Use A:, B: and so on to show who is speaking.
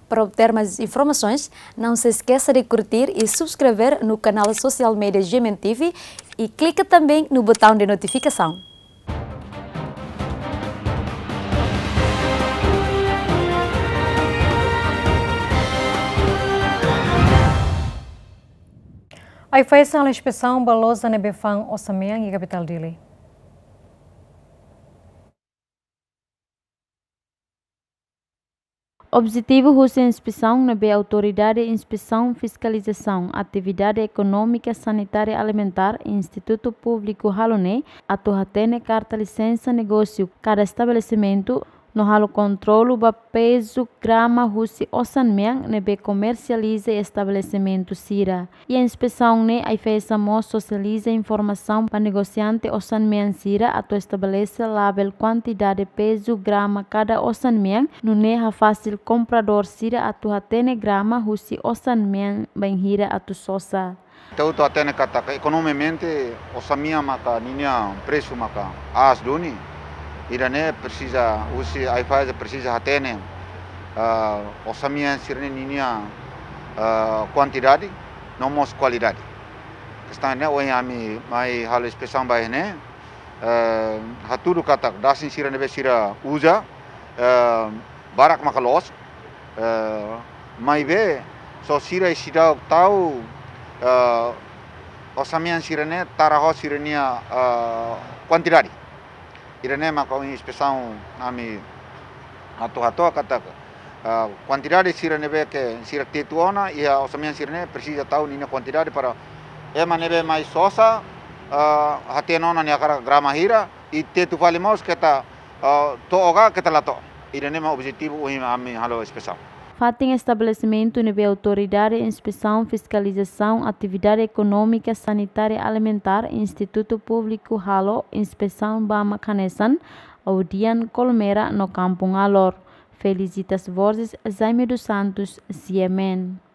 A: Para obter mais informações, não se esqueça de curtir e subscrever no canal social media GMTV e clique também no botão de notificação.
B: Aí fez a inspeção balosa na Befang Osamiang e capital Dili.
C: Objetivo da inspeção na Autoridade de Inspeção Fiscalização Atividade Econômica Sanitária Alimentar Instituto Público Halone atuhatene carta licença negócio cada estabelecimento no halo controlo ba peso grama husi osanmiang nebe comercializa estabelecimento sira e a inspeção ne ai fez socializa informação para negociante osanmiang sira ato estabelece label quantidade peso grama cada osanmiang no ne ha fácil comprador sira ato hatene grama husi osanmiang banhira ato sosa.
D: Então tu atene kata economicamente osamia maka ninya preço maka as doni irane precisa usi ai faz precisa atene osamia sirene ninya quantidade não mos qualidade está né o ami mai hal especial bai né haturu kata dasin sirene be sira uja barak maka los mai be so sira sira tau osamia sirene taraho sirenia quantidade irene maka inspeção ami ato kata quantidade sirene be que sira tetuona e a osamia sirene precisa tahu nina quantidade para nebe mais sosa hatenona ni akara grama hira e tetu valimos kita toga kita lato irene ma objetivo ami halo especial.
C: Fatem estabelecimento nível Autoridade, Inspeção, Fiscalização, Atividade Econômica, Sanitária Alimentar, Instituto Público Halo, Inspeção Bama Canesan, Audian Colmera, no Campo Alor. Felicitas Vozes, Jaime dos Santos, CMN.